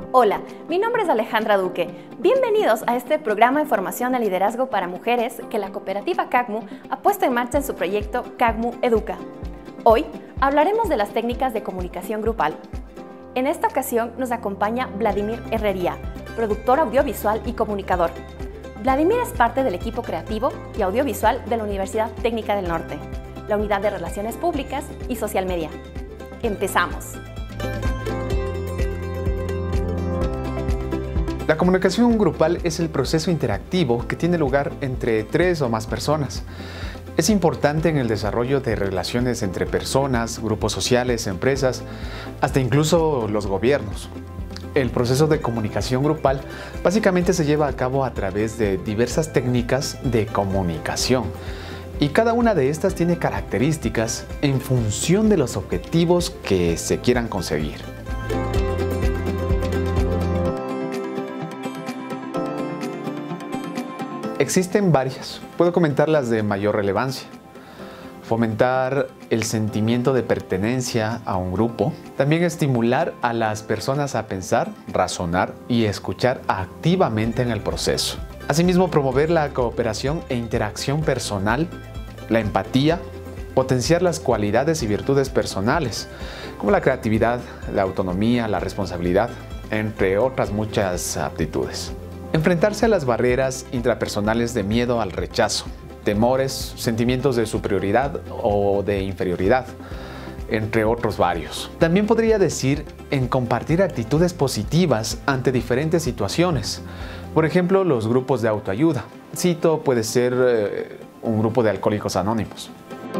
Hola, mi nombre es Alejandra Duque. Bienvenidos a este programa de formación de liderazgo para mujeres que la cooperativa CACMU ha puesto en marcha en su proyecto CACMU Educa. Hoy hablaremos de las técnicas de comunicación grupal. En esta ocasión nos acompaña Vladimir Herrería, productor audiovisual y comunicador. Vladimir es parte del equipo creativo y audiovisual de la Universidad Técnica del Norte, la Unidad de Relaciones Públicas y Social Media. ¡Empezamos! La comunicación grupal es el proceso interactivo que tiene lugar entre 3 o más personas. Es importante en el desarrollo de relaciones entre personas, grupos sociales, empresas, hasta incluso los gobiernos. El proceso de comunicación grupal básicamente se lleva a cabo a través de diversas técnicas de comunicación. Y cada una de estas tiene características en función de los objetivos que se quieran conseguir. Existen varias, puedo comentar las de mayor relevancia. Fomentar el sentimiento de pertenencia a un grupo. También estimular a las personas a pensar, razonar y escuchar activamente en el proceso. Asimismo, promover la cooperación e interacción personal, la empatía, potenciar las cualidades y virtudes personales, como la creatividad, la autonomía, la responsabilidad, entre otras muchas aptitudes. Enfrentarse a las barreras intrapersonales de miedo al rechazo, temores, sentimientos de superioridad o de inferioridad, entre otros varios. También podría decir en compartir actitudes positivas ante diferentes situaciones. Por ejemplo, los grupos de autoayuda. Cito, puede ser un grupo de alcohólicos anónimos.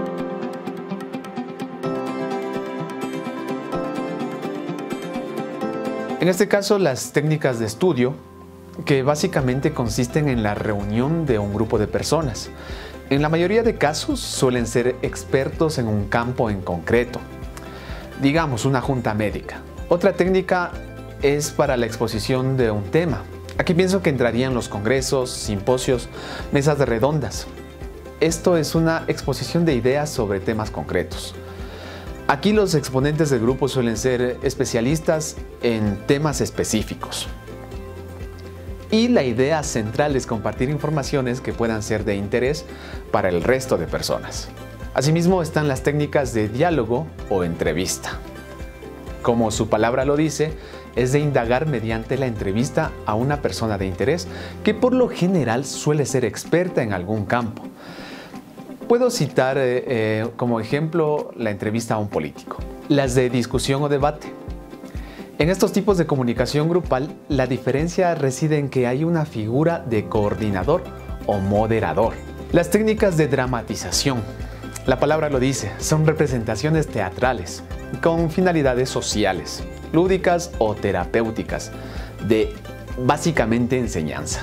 En este caso, las técnicas de estudio, que básicamente consisten en la reunión de un grupo de personas. En la mayoría de casos suelen ser expertos en un campo en concreto, digamos una junta médica. Otra técnica es para la exposición de un tema. Aquí pienso que entrarían los congresos, simposios, mesas de redondas. Esto es una exposición de ideas sobre temas concretos. Aquí los exponentes del grupo suelen ser especialistas en temas específicos. Y la idea central es compartir informaciones que puedan ser de interés para el resto de personas. Asimismo están las técnicas de diálogo o entrevista. Como su palabra lo dice, es de indagar mediante la entrevista a una persona de interés que por lo general suele ser experta en algún campo. Puedo citar como ejemplo la entrevista a un político. Las de discusión o debate. En estos tipos de comunicación grupal, la diferencia reside en que hay una figura de coordinador o moderador. Las técnicas de dramatización, la palabra lo dice, son representaciones teatrales con finalidades sociales, lúdicas o terapéuticas, de básicamente enseñanza.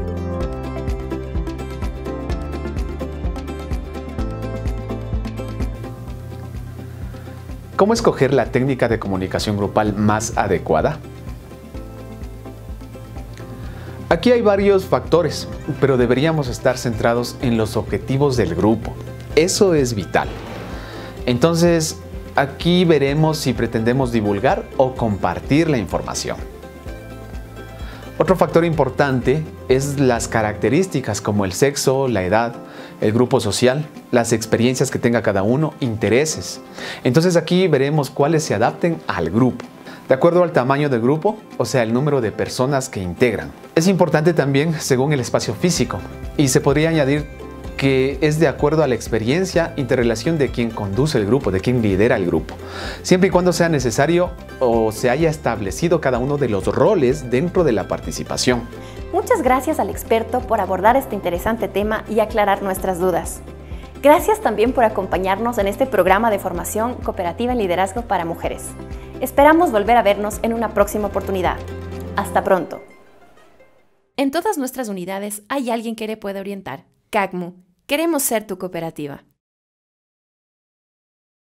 ¿Cómo escoger la técnica de comunicación grupal más adecuada? Aquí hay varios factores, pero deberíamos estar centrados en los objetivos del grupo. Eso es vital. Entonces, aquí veremos si pretendemos divulgar o compartir la información. Otro factor importante es las características como el sexo, la edad, el grupo social, las experiencias que tenga cada uno, intereses. Entonces aquí veremos cuáles se adapten al grupo, de acuerdo al tamaño del grupo, o sea, el número de personas que integran. Es importante también según el espacio físico, y se podría añadir que es de acuerdo a la experiencia, interrelación de quien conduce el grupo, de quien lidera el grupo, siempre y cuando sea necesario o se haya establecido cada uno de los roles dentro de la participación. Muchas gracias al experto por abordar este interesante tema y aclarar nuestras dudas. Gracias también por acompañarnos en este programa de formación cooperativa en liderazgo para mujeres. Esperamos volver a vernos en una próxima oportunidad. Hasta pronto. En todas nuestras unidades hay alguien que le puede orientar. CACMU, queremos ser tu cooperativa.